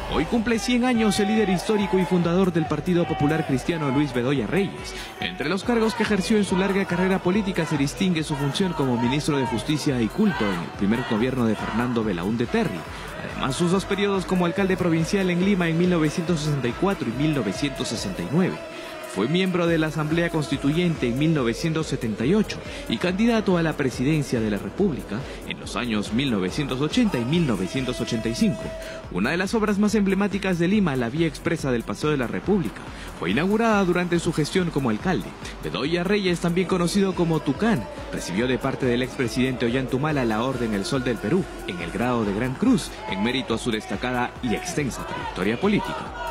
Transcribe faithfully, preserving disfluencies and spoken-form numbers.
Hoy cumple cien años el líder histórico y fundador del Partido Popular Cristiano, Luis Bedoya Reyes. Entre los cargos que ejerció en su larga carrera política se distingue su función como ministro de Justicia y Culto en el primer gobierno de Fernando Belaúnde Terry. Además, sus dos periodos como alcalde provincial en Lima en mil novecientos sesenta y cuatro y mil novecientos sesenta y nueve. Fue miembro de la Asamblea Constituyente en mil novecientos setenta y ocho y candidato a la presidencia de la República en los años mil novecientos ochenta y mil novecientos ochenta y cinco. Una de las obras más emblemáticas de Lima, la Vía Expresa del Paseo de la República, fue inaugurada durante su gestión como alcalde. Bedoya Reyes, también conocido como Tucán, recibió de parte del expresidente Ollantumala la Orden El Sol del Perú, en el grado de Gran Cruz, en mérito a su destacada y extensa trayectoria política.